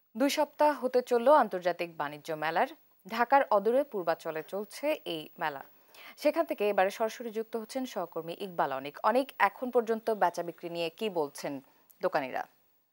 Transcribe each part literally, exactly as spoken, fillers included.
দুই সপ্তাহ হতে চলল আন্তর্জাতিক বাণিজ্য মেলার। ঢাকার অদূরে পূর্বাঞ্চলে চলছে এই মেলা। সেখান থেকে এবারে সরাসরি যুক্ত হচ্ছেন সহকর্মী ইকবাল অনিক। অনিক, এখন পর্যন্ত বেচা বিক্রি নিয়ে কি বলছেন দোকানিরা?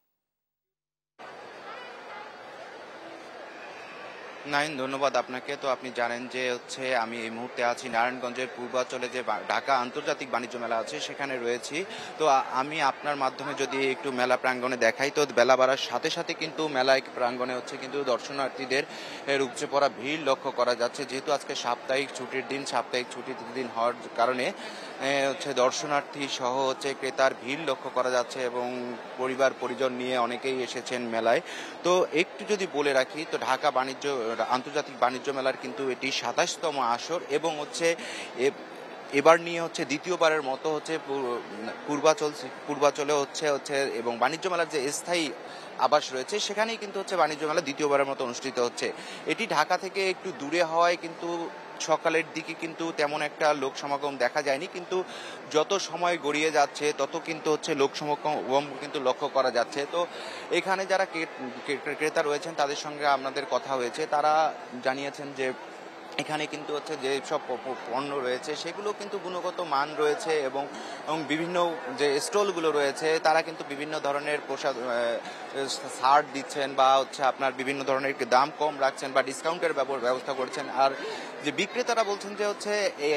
নাইন, ধন্যবাদ আপনাকে। তো আপনি জানেন যে হচ্ছে আমি এই মুহূর্তে আছি নারায়ণগঞ্জের পূর্বাঞ্চলে যে বা- ঢাকা আন্তর্জাতিক বাণিজ্য মেলা আছে সেখানে রয়েছি। তো আ- আমি আপনার মাধ্যমে যদি একটু মেলা প্রাঙ্গণে দেখাই, তো বেলা বাড়ার সাথে সাথে কিন্তু মেলা প্রাঙ্গণে হচ্ছে কিন্তু দর্শনার্থীদের এর উপচে পড়া ভিড় লক্ষ্য করা যাচ্ছে। যেহেতু আজকে সাপ্তাহিক ছুটির দিন, সাপ্তাহিক ছুটির দিন হওয়ার কারণে এ, হচ্ছে দর্শনার্থী সহ হচ্ছে ক্রেতার ভিড় লক্ষ্য করা যাচ্ছে এবং পরিবার পরিজন নিয়ে অনেকেই এসেছেন মেলায়। তো একটু যদি বলে রাখি, তো ঢাকা বাণিজ্য আন্তর্জাতিক বাণিজ্য মেলার কিন্তু এটি সাতাশতম আসর এবং হচ্ছে এ- এবার নিয়ে হচ্ছে দ্বিতীয়বারের মতো হচ্ছে পূ- পূর্বাচল পূর্বাচলে হচ্ছে হচ্ছে এবং বাণিজ্য মেলার যে স্থায়ী আবাস রয়েছে সেখানেই কিন্তু হচ্ছে বাণিজ্য মেলা দ্বিতীয়বারের মতো অনুষ্ঠিত হচ্ছে। এটি ঢাকা থেকে একটু দূরে হওয়ায় কিন্তু সকালের দিকে কিন্তু তেমন একটা লোক সমাগম দেখা যায়নি, কিন্তু যত সময় গড়িয়ে যাচ্ছে তত কিন্তু হচ্ছে লোক সমাগম কিন্তু লক্ষ্য করা যাচ্ছে। তো এখানে যারা ক্রেতা রয়েছেন তাদের সঙ্গে আমাদের কথা হয়েছে, তারা জানিয়েছেন যে এখানে কিন্তু হচ্ছে যে সব পণ্য রয়েছে সেগুলো কিন্তু গুণগত মান রয়েছে এবং এবং বিভিন্ন যে স্টলগুলো রয়েছে তারা কিন্তু বিভিন্ন ধরনের পোশাক ছাড় দিচ্ছেন বা হচ্ছে আপনার বিভিন্ন ধরনের দাম কম রাখছেন বা ডিসকাউন্টের ব্যবস্থা করছেন। আর যে বিক্রেতারা বলছেন যে হচ্ছে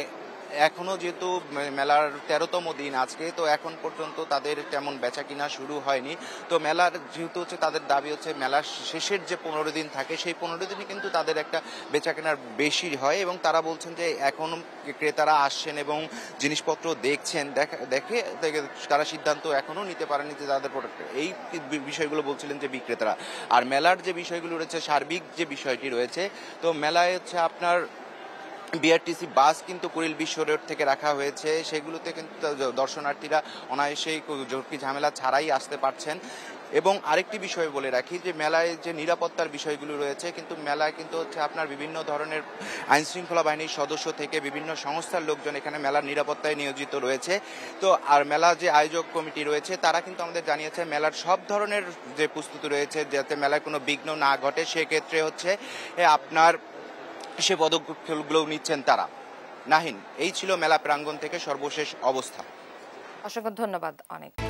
এখনো যেহেতু মেলার তেরোতম দিন আজকে, তো এখন পর্যন্ত তাদের তেমন বেচা কিনা শুরু হয়নি। তো মেলার যেহেতু হচ্ছে তাদের দাবি হচ্ছে মেলার শেষের যে পনেরো দিন থাকে সেই পনেরো দিনই কিন্তু তাদের একটা বেচা কেনার বেশি হয় এবং তারা বলছেন যে এখন ক্রেতারা আসছেন এবং জিনিসপত্র দেখছেন, দেখে তারা সিদ্ধান্ত এখনো নিতে পারেনি যে তাদের প্রোডাক্ট এই বিষয়গুলো বলছিলেন যে বিক্রেতারা। আর মেলার যে বিষয়গুলো রয়েছে, সার্বিক যে বিষয়টি রয়েছে, তো মেলায় হচ্ছে আপনার বিআরটিসি বাস কিন্তু কুড়িল বিশ্ব রোড থেকে রাখা হয়েছে, সেগুলোতে কিন্তু দর্শনার্থীরা অনায়াসেই ঝুঁকি ঝামেলা ছাড়াই আসতে পারছেন। এবং আরেকটি বিষয় বলে রাখি যে মেলায় যে নিরাপত্তার বিষয়গুলো রয়েছে, কিন্তু মেলায় কিন্তু হচ্ছে আপনার বিভিন্ন ধরনের আইন শৃঙ্খলা বাহিনীর সদস্য থেকে বিভিন্ন সংস্থার লোকজন এখানে মেলার নিরাপত্তায় নিয়োজিত রয়েছে। তো আর মেলা যে আয়োজক কমিটি রয়েছে তারা কিন্তু আমাদের জানিয়েছে মেলার সব ধরনের যে প্রস্তুতি রয়েছে যাতে মেলায় কোনো বিঘ্ন না ঘটে, সেক্ষেত্রে হচ্ছে আপনার সে পদক্ষেপগুলো নিচ্ছেন তারা। নাহিন, এই ছিল মেলা প্রাঙ্গণ থেকে সর্বশেষ অবস্থা। অসংখ্য ধন্যবাদ অনেক।